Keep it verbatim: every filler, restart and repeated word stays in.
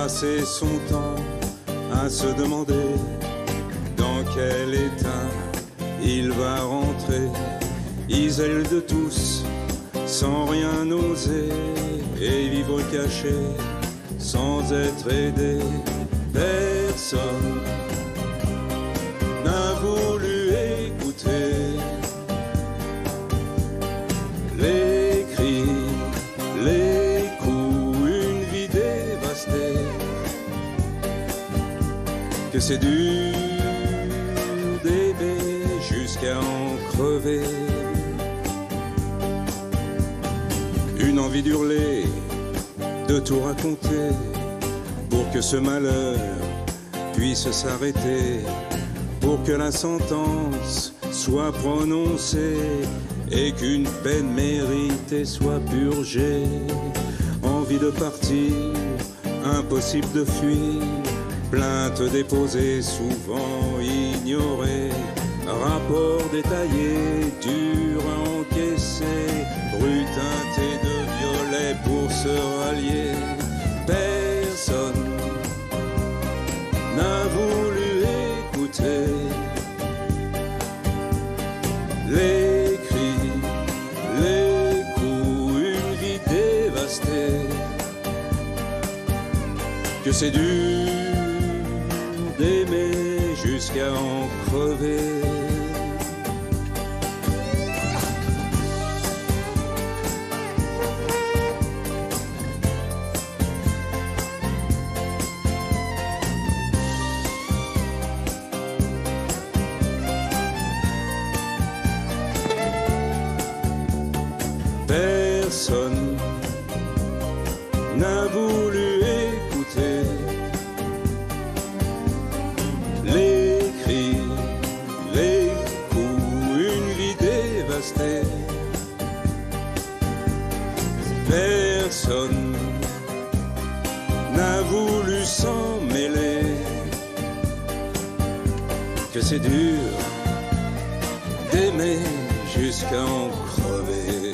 passer son temps à se demander dans quel état il va rentrer, isolé de tous, sans rien oser, et vivre caché, sans être aidé. Personne n'a voulu écouter les cris, les coups, une vie dévastée, que c'est dur d'aimer jusqu'à en crever. Une envie d'hurler, de tout raconter, pour que ce malheur puisse s'arrêter, pour que la sentence soit prononcée et qu'une peine méritée soit purgée. Envie de partir, impossible de fuir, plainte déposée, souvent ignorée, rapport détaillé, dur à encaisser, rue teintée de violet pour se rallier. Personne n'a voulu écouter les cris, les coups, une vie dévastée, que c'est dur d'aimer jusqu'à en crever. Personne n'a voulu écouter les cris, les coups, une vie dévastée. Personne n'a voulu s'en mêler, que c'est dur d'aimer jusqu'à en crever.